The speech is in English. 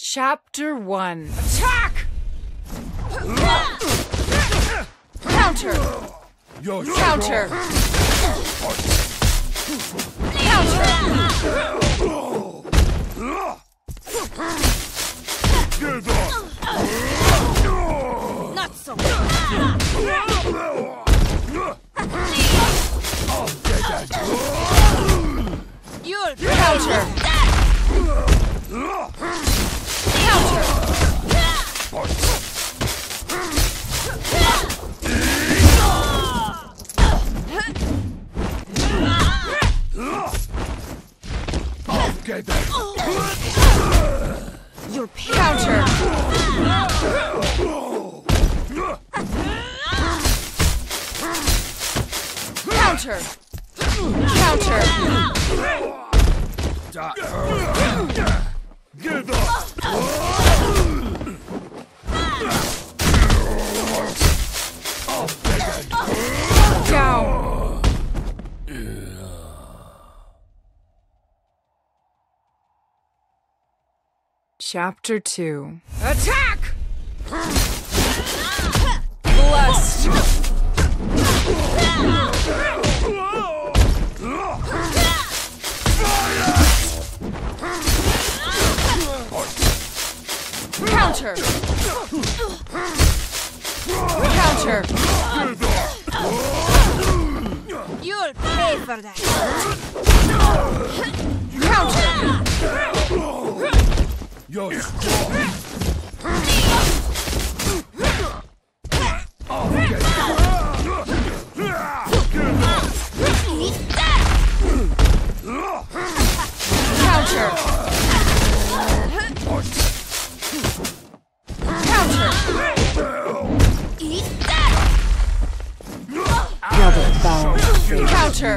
Chapter 1. Attack! Counter! Counter! Counter! Not so. You'll counter! Counter! Your counter! Counter! Counter! Give up! Down! Chapter 2. Attack! Blessed! Counter! Counter! You'll pay for that! Counter! Yo, Counter! Counter! Eat that! Double bow. Counter!